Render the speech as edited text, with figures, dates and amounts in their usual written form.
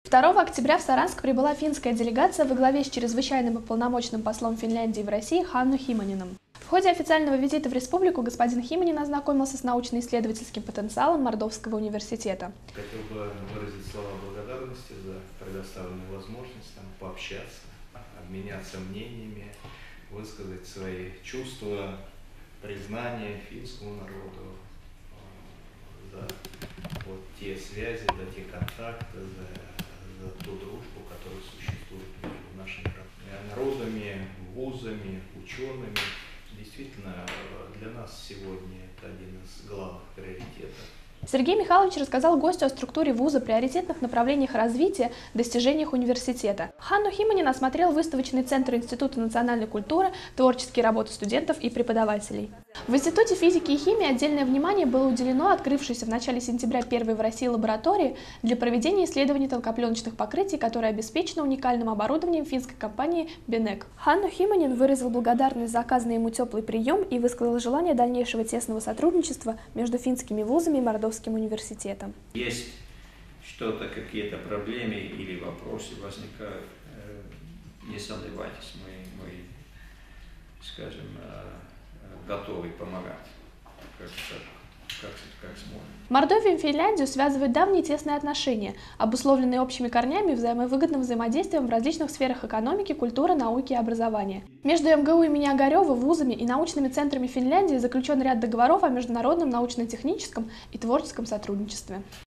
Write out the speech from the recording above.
2 октября в Саранск прибыла финская делегация во главе с чрезвычайным и полномочным послом Финляндии в России Ханну Химанинен. В ходе официального визита в республику господин Химанин ознакомился с научно-исследовательским потенциалом Мордовского университета. Хотел бы выразить слова благодарности за предоставленную возможность пообщаться, обменяться мнениями, высказать свои чувства, признание финскому народу за те связи, за те контакты, за ту дружбу, которая существует между нашими народами, вузами, учеными. Действительно, для нас сегодня это один из главных приоритетов. Сергей Михайлович рассказал гостю о структуре вуза, приоритетных направлениях развития, достижениях университета. Ханну Химанин осмотрел выставочный центр Института национальной культуры, творческие работы студентов и преподавателей. В Институте физики и химии отдельное внимание было уделено открывшейся в начале сентября первой в России лаборатории для проведения исследований тонкопленочных покрытий, которая обеспечена уникальным оборудованием финской компании Бенек. Ханну Химанин выразил благодарность за оказанный ему теплый прием и высказал желание дальнейшего тесного сотрудничества между финскими вузами и Мордовским университетом. Есть что-то, какие-то проблемы или вопросы возникают, не сомневайтесь, мы скажем, готовы помогать, как сможем. Мордовию и Финляндию связывают давние тесные отношения, обусловленные общими корнями и взаимовыгодным взаимодействием в различных сферах экономики, культуры, науки и образования. Между МГУ имени Огарева, вузами и научными центрами Финляндии заключен ряд договоров о международном научно-техническом и творческом сотрудничестве.